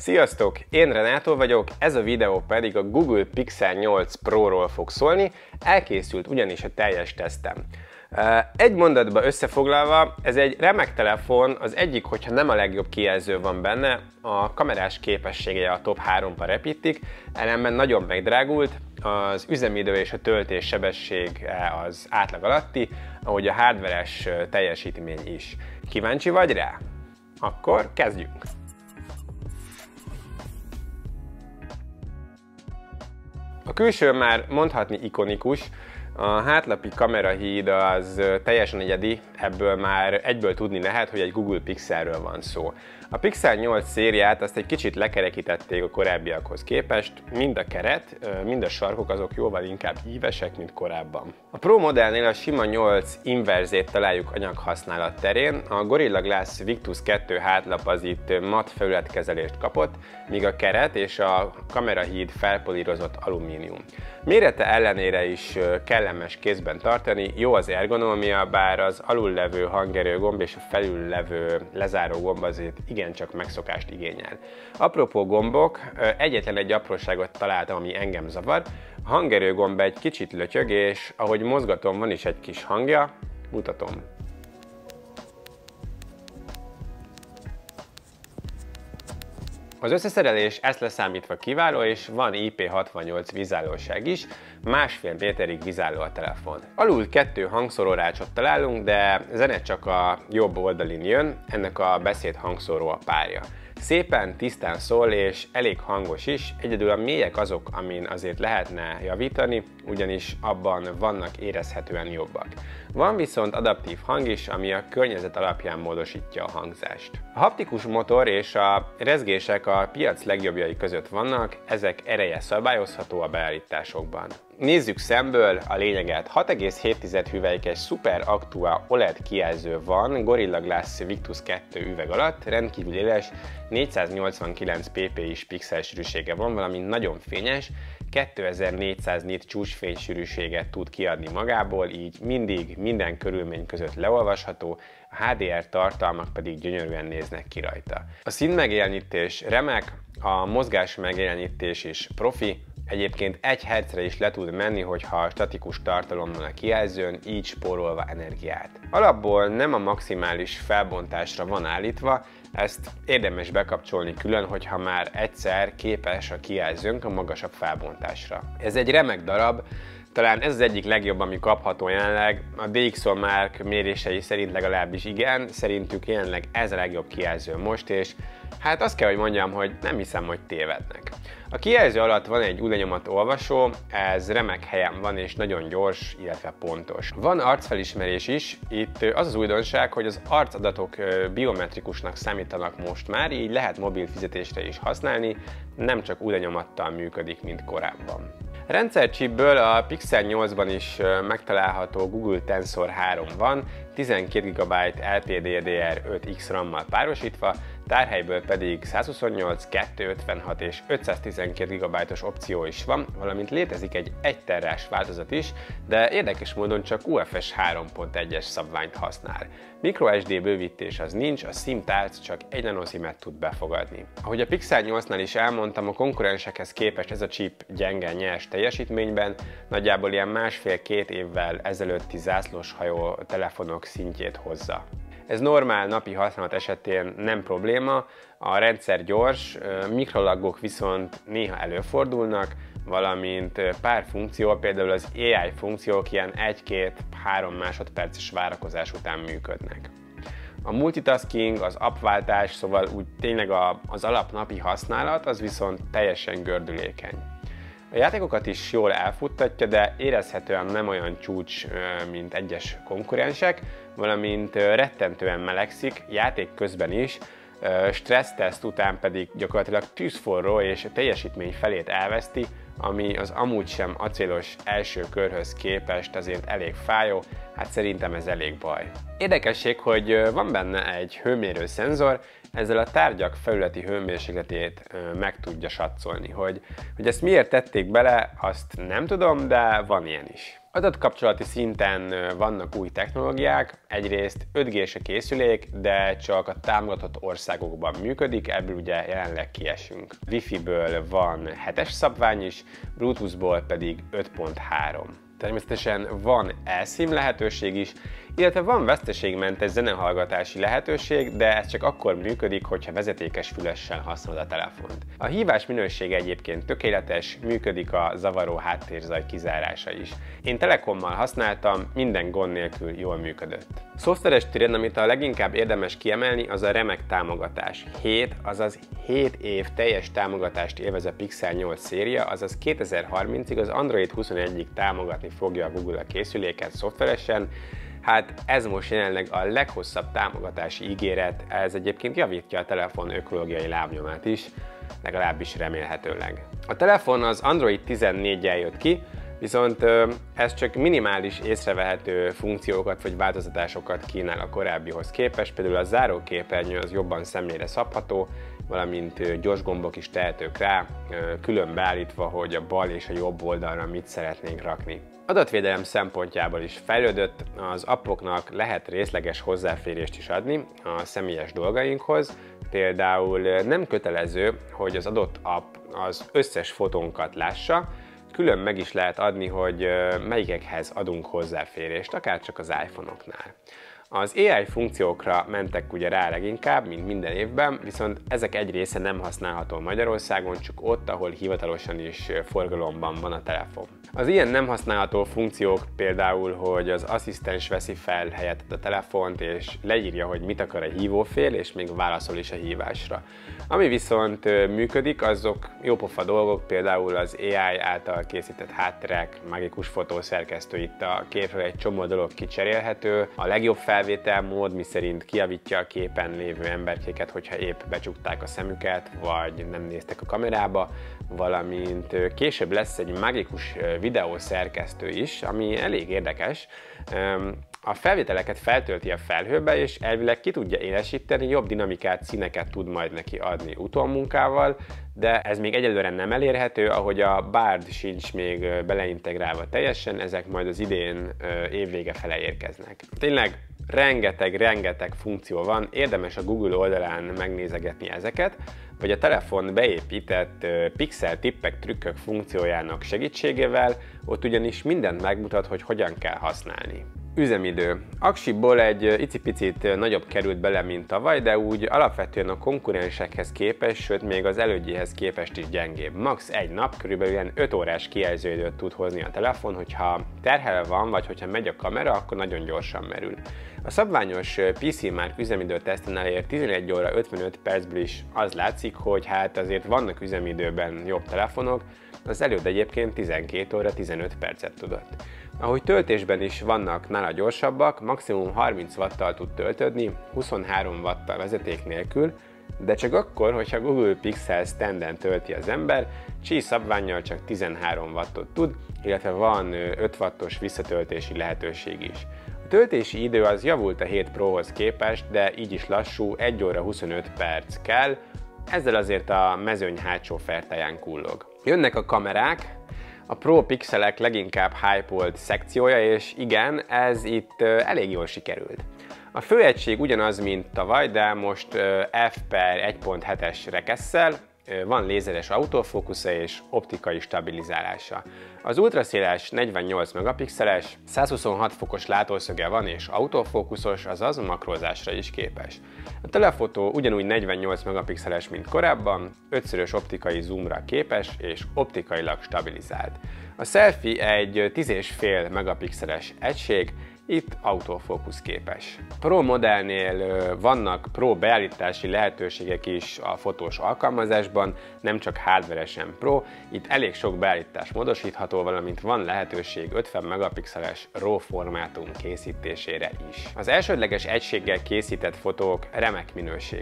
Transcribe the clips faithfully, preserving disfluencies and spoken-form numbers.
Sziasztok! Én Renátó vagyok, ez a videó pedig a Google Pixel nyolc Pro-ról fog szólni, elkészült ugyanis a teljes tesztem. Egy mondatba összefoglalva, ez egy remek telefon, az egyik, hogyha nem a legjobb kijelző van benne, a kamerás képessége a top háromba repítik, ellenben nagyon megdrágult, az üzemidő és a töltés sebessége az átlag alatti, ahogy a hardveres teljesítmény is. Kíváncsi vagy rá? Akkor kezdjünk! A külső már mondhatni ikonikus, a hátlapi kamerahíd az teljesen egyedi, ebből már egyből tudni lehet, hogy egy Google Pixelről van szó. A Pixel nyolc szériát azt egy kicsit lekerekítették a korábbiakhoz képest, mind a keret, mind a sarkok azok jóval inkább ívesek, mint korábban. A Pro modellnél a sima nyolc inverzét találjuk anyaghasználat terén, a Gorilla Glass Victus kettő hátlap az itt matt felületkezelést kapott, míg a keret és a kamerahíd felpolírozott alumínium. Mérete ellenére is kellemes kézben tartani, jó az ergonómia, bár az alullevő hangerő gomb és a felül levő lezáró gomb azért igencsak megszokást igényel. Apropó gombok, egyetlen egy apróságot találtam, ami engem zavar. A hangerő gomb egy kicsit lötyög, és ahogy mozgatom, van is egy kis hangja, mutatom. Az összeszerelés ezt leszámítva kiváló, és van I P hatvannyolc vizálóság is, másfél méterig vizáló a telefon. Alul kettő hangszórórácsot találunk, de zene csak a jobb oldalin jön, ennek a beszéd hangszóró a párja. Szépen, tisztán szól és elég hangos is, egyedül a mélyek azok, amin azért lehetne javítani, ugyanis abban vannak érezhetően jobbak. Van viszont adaptív hang is, ami a környezet alapján módosítja a hangzást. A haptikus motor és a rezgések a piac legjobbjai között vannak, ezek ereje szabályozható a beállításokban. Nézzük szemből a lényeget. hat egész hét hüvelykes Super Actua o el e dé kijelző van Gorilla Glass Victus kettő üveg alatt, rendkívül éles, négyszáznyolcvankilenc ppi-s pixel sűrűsége van, valamint nagyon fényes, kétezer-négyszáz nit csúcsfénysűrűséget tud kiadni magából, így mindig, minden körülmény között leolvasható, a há dé er tartalmak pedig gyönyörűen néznek ki rajta. A színmegjelenítés remek, a mozgás megjelenítés is profi, egyébként egy hertzre is le tud menni, hogyha statikus tartalom van a kijelzőn, így spórolva energiát. Alapból nem a maximális felbontásra van állítva, ezt érdemes bekapcsolni külön, hogyha már egyszer képes a kijelzőnk a magasabb felbontásra. Ez egy remek darab, talán ez az egyik legjobb, ami kapható jelenleg, a dé iksz o Mark mérései szerint legalábbis igen, szerintük jelenleg ez a legjobb kijelző most, és hát azt kell, hogy mondjam, hogy nem hiszem, hogy tévednek. A kijelző alatt van egy újlenyomat olvasó, ez remek helyen van és nagyon gyors, illetve pontos. Van arcfelismerés is, itt az az újdonság, hogy az arcadatok biometrikusnak számítanak most már, így lehet mobil fizetésre is használni, nem csak újlenyomattal működik, mint korábban. A rendszerchipből a Pixel nyolcban is megtalálható Google Tensor három van, tizenkét gigabyte el pé dé dé er öt X RAM-mal párosítva, tárhelyből pedig százhuszonnyolc, kétszázötvenhat és ötszáztizenkét gigabyte-os opció is van, valamint létezik egy egy terás változat is, de érdekes módon csak u ef es három pont egyes szabványt használ. MicroSD bővítés az nincs, a SIM tárc csak egy nanoszimet tud befogadni. Ahogy a Pixel nyolcnál is elmondtam, a konkurensekhez képest ez a chip gyenge nyers teljesítményben, nagyjából ilyen másfél-két évvel ezelőtti zászlóshajó telefonok szintjét hozza. Ez normál napi használat esetén nem probléma, a rendszer gyors, mikrolaggok viszont néha előfordulnak, valamint pár funkció, például az á i funkciók ilyen egy-két-három másodperces várakozás után működnek. A multitasking, az appváltás, szóval úgy tényleg az alapnapi használat, az viszont teljesen gördülékeny. A játékokat is jól elfuttatja, de érezhetően nem olyan csúcs, mint egyes konkurensek, valamint rettentően melegszik, játék közben is, stresszteszt után pedig gyakorlatilag tűzforró és teljesítmény felét elveszti, ami az amúgy sem acélos első körhöz képest azért elég fájó, hát szerintem ez elég baj. Érdekesség, hogy van benne egy hőmérő szenzor, ezzel a tárgyak felületi hőmérsékletét meg tudja satszolni. Hogy, hogy ezt miért tették bele, azt nem tudom, de van ilyen is. Adatkapcsolati szinten vannak új technológiák, egyrészt öt G-s a készülék, de csak a támogatott országokban működik, ebből ugye jelenleg kiesünk. Wi-Fi-ből van hetes szabvány is, Bluetooth-ból pedig öt pont három. Természetesen van eSIM lehetőség is, illetve van veszteségmentes zenehallgatási lehetőség, de ez csak akkor működik, hogyha vezetékes fülessel használod a telefont. A hívás minősége egyébként tökéletes, működik a zavaró háttérzaj kizárása is. Én Telekommal használtam, minden gond nélkül jól működött. Szoftveres téren, amit a leginkább érdemes kiemelni, az a remek támogatás. hét, azaz hét év teljes támogatást élvez a Pixel nyolc széria, azaz kétezer-harmincig az Android huszonegyig támogatni fogja a Google a készüléket szoftveresen. Hát ez most jelenleg a leghosszabb támogatási ígéret, ez egyébként javítja a telefon ökológiai lábnyomát is, legalábbis remélhetőleg. A telefon az Android tizennégyel jött ki, viszont ez csak minimális észrevehető funkciókat vagy változtatásokat kínál a korábbihoz képest, például a záróképernyő az jobban szemlére szabható, valamint gyors gombok is tehetők rá, külön beállítva, hogy a bal és a jobb oldalra mit szeretnénk rakni. Adatvédelem szempontjából is fejlődött, az appoknak lehet részleges hozzáférést is adni a személyes dolgainkhoz, például nem kötelező, hogy az adott app az összes fotónkat lássa, külön meg is lehet adni, hogy melyikekhez adunk hozzáférést, akár csak az iPhone-oknál. Az á i funkciókra mentek ugye rá leginkább, mint minden évben, viszont ezek egy része nem használható Magyarországon, csak ott, ahol hivatalosan is forgalomban van a telefon. Az ilyen nem használható funkciók például, hogy az asszisztens veszi fel helyett a telefont, és leírja, hogy mit akar a hívófél, és még válaszol is a hívásra. Ami viszont működik, azok jópofa dolgok, például az á i által készített hátterek, mágikus fotószerkesztő, itt a képről egy csomó dolog kicserélhető, a legjobb felvételmód, miszerint kijavítja a képen lévő emberkéket, hogyha épp becsukták a szemüket, vagy nem néztek a kamerába, valamint később lesz egy mágikus videószerkesztő is, ami elég érdekes. A felvételeket feltölti a felhőbe, és elvileg ki tudja élesíteni, jobb dinamikát, színeket tud majd neki adni utómunkával, de ez még egyelőre nem elérhető, ahogy a Bard sincs még beleintegrálva teljesen, ezek majd az idén évvége fele érkeznek. Tényleg rengeteg-rengeteg funkció van, érdemes a Google oldalán megnézegetni ezeket, vagy a telefon beépített pixel tippek, trükkök funkciójának segítségével, ott ugyanis mindent megmutat, hogy hogyan kell használni. Üzemidő. Aksiból egy icipicit nagyobb került bele, mint tavaly, de úgy alapvetően a konkurensekhez képest, sőt még az elődjéhez képest is gyengébb. Max egy nap, körülbelül ilyen öt órás kijelzőidőt tud hozni a telefon, hogyha terhelve van, vagy hogyha megy a kamera, akkor nagyon gyorsan merül. A szabványos pé cé Mark üzemidő teszten elért tizenegy óra ötvenöt percből is az látszik, hogy hát azért vannak üzemidőben jobb telefonok, az előd egyébként tizenkét óra tizenöt percet tudott. Ahogy töltésben is vannak nála gyorsabbak, maximum harminc watttal tud töltődni, huszonhárom watttal vezeték nélkül, de csak akkor, hogyha Google Pixel Stand-en tölti az ember, Qi szabvánnyal csak tizenhárom wattot tud, illetve van öt wattos visszatöltési lehetőség is. A töltési idő az javult a hét Prohoz képest, de így is lassú, egy óra huszonöt perc kell, ezzel azért a mezőny hátsó fertáján kullog. Jönnek a kamerák, a Pro pixelek leginkább hype-olt szekciója, és igen, ez itt elég jól sikerült. A főegység ugyanaz, mint tavaly, de most f per egy pont hetes rekesszel, van lézeres autofókusza és optikai stabilizálása. Az ultraszéles negyvennyolc megapixeles, százhuszonhat fokos látószöge van és autofókuszos, azaz makrózásra is képes. A telefotó ugyanúgy negyvennyolc megapixeles, mint korábban, ötszörös optikai zoomra képes és optikailag stabilizált. A selfie egy tíz egész öt megapixeles egység, itt autofókusz képes. Pro modellnél vannak Pro beállítási lehetőségek is a fotós alkalmazásban, nem csak hardveresen Pro, itt elég sok beállítás módosítható, valamint van lehetőség ötven megapixeles RAW formátum készítésére is. Az elsődleges egységgel készített fotók remek minőségűek.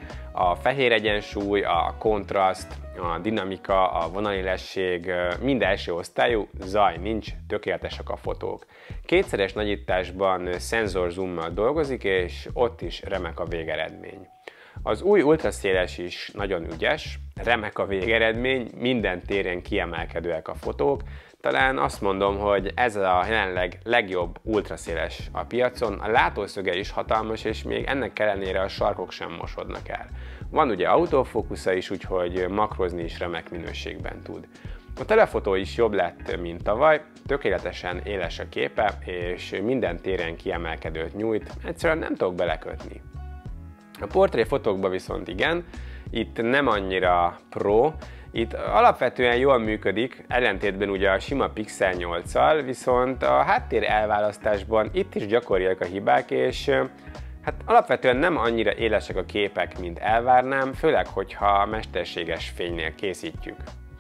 A fehér egyensúly, a kontraszt, a dinamika, a vonalélesség mind első osztályú, zaj nincs, tökéletesek a fotók. Kétszeres nagyításban szenzorzoommal dolgozik, és ott is remek a végeredmény. Az új ultraszéles is nagyon ügyes, remek a végeredmény, minden téren kiemelkedőek a fotók. Talán azt mondom, hogy ez a jelenleg legjobb ultraszéles a piacon, a látószöge is hatalmas, és még ennek ellenére a sarkok sem mosodnak el. Van ugye autofókusza is, úgyhogy makrozni is remek minőségben tud. A telefotó is jobb lett, mint tavaly, tökéletesen éles a képe, és minden téren kiemelkedőt nyújt, egyszerűen nem tudok belekötni. A portréfotókban viszont igen, itt nem annyira pro, itt alapvetően jól működik, ellentétben ugye a sima Pixel nyolccal, viszont a háttér elválasztásban itt is gyakoriak a hibák, és hát alapvetően nem annyira élesek a képek, mint elvárnám, főleg, hogyha mesterséges fénynél készítjük.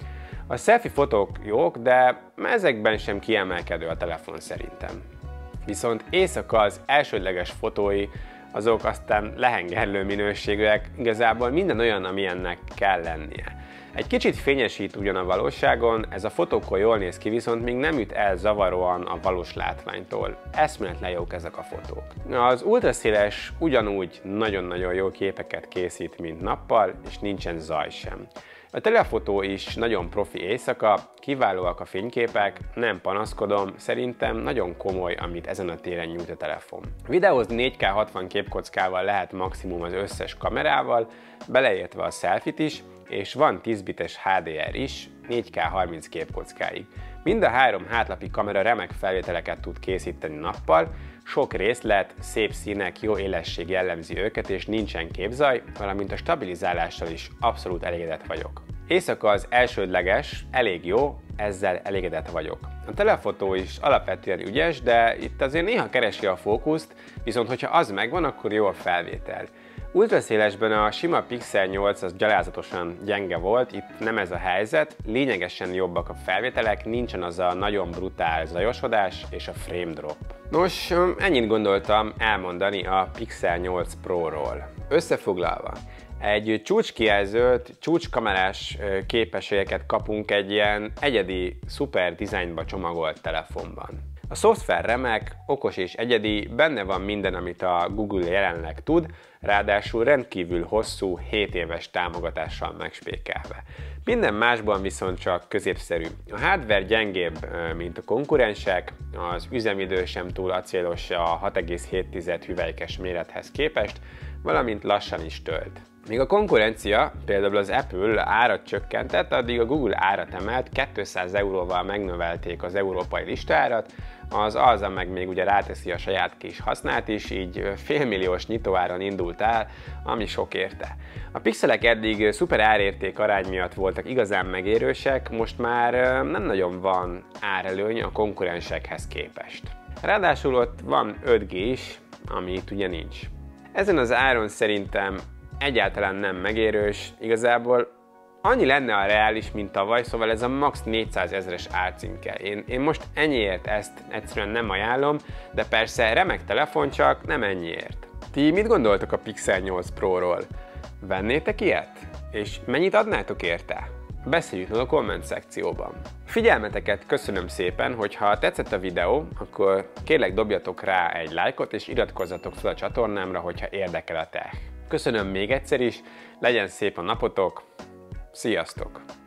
A selfie fotók jók, de ezekben sem kiemelkedő a telefon szerintem. Viszont éjszaka az elsődleges fotói, azok aztán lehengerlő minőségűek, igazából minden olyan, amilyennek kell lennie. Egy kicsit fényesít ugyan a valóságon, ez a fotókon jól néz ki, viszont még nem üt el zavaróan a valós látványtól. Eszméletlen jók ezek a fotók. Az ultraszéles ugyanúgy nagyon-nagyon jó képeket készít, mint nappal, és nincsen zaj sem. A telefotó is nagyon profi éjszaka, kiválóak a fényképek, nem panaszkodom, szerintem nagyon komoly, amit ezen a téren nyújt a telefon. Videózni négy ká hatvan képkockával lehet maximum az összes kamerával, beleértve a selfie-t is, és van tíz bites há dé er is, négy ká harminc képkockáig. Mind a három hátlapi kamera remek felvételeket tud készíteni nappal, sok részlet, szép színek, jó élesség jellemzi őket, és nincsen képzaj, valamint a stabilizálással is abszolút elégedett vagyok. Éjszaka az elsődleges, elég jó, ezzel elégedett vagyok. A telefotó is alapvetően ügyes, de itt azért néha keresi a fókuszt, viszont hogyha az megvan, akkor jó a felvétel. Ultraszélesben a sima Pixel nyolc az gyalázatosan gyenge volt, itt nem ez a helyzet, lényegesen jobbak a felvételek, nincsen az a nagyon brutál zajosodás és a frame drop. Nos, ennyit gondoltam elmondani a Pixel nyolc Pro-ról. Összefoglalva, egy csúcskijelzőt, csúcskamerás képességeket kapunk egy ilyen egyedi, szuper dizájnba csomagolt telefonban. A szoftver remek, okos és egyedi, benne van minden, amit a Google jelenleg tud, ráadásul rendkívül hosszú, hét éves támogatással megspékelve. Minden másban viszont csak középszerű. A hardware gyengébb, mint a konkurensek, az üzemidő sem túl acélos a hat egész hét hüvelykes mérethez képest, valamint lassan is tölt. Míg a konkurencia, például az Apple árat csökkentett, addig a Google árat emelt, kétszáz euróval megnövelték az európai listárat, az Alza meg még ugye ráteszi a saját kis hasznát is, így félmilliós nyitóáron indult el, ami sok érte. A pixelek eddig szuper árérték arány miatt voltak igazán megérősek, most már nem nagyon van árelőny a konkurensekhez képest. Ráadásul ott van öt gé is, ami itt ugye nincs. Ezen az áron szerintem egyáltalán nem megérős, igazából annyi lenne a reális, mint tavaly, szóval ez a max. négyszázezres árcímke. Én, én most ennyiért ezt egyszerűen nem ajánlom, de persze remek telefon, csak nem ennyiért. Ti mit gondoltok a Pixel nyolc Pro-ról? Vennétek ilyet? És mennyit adnátok érte? Beszéljük meg a komment szekcióban. Figyelmeteket köszönöm szépen, hogyha tetszett a videó, akkor kérlek dobjatok rá egy lájkot, és iratkozzatok fel a csatornámra, hogyha érdekel a tech. Köszönöm még egyszer is, legyen szép a napotok, sziasztok!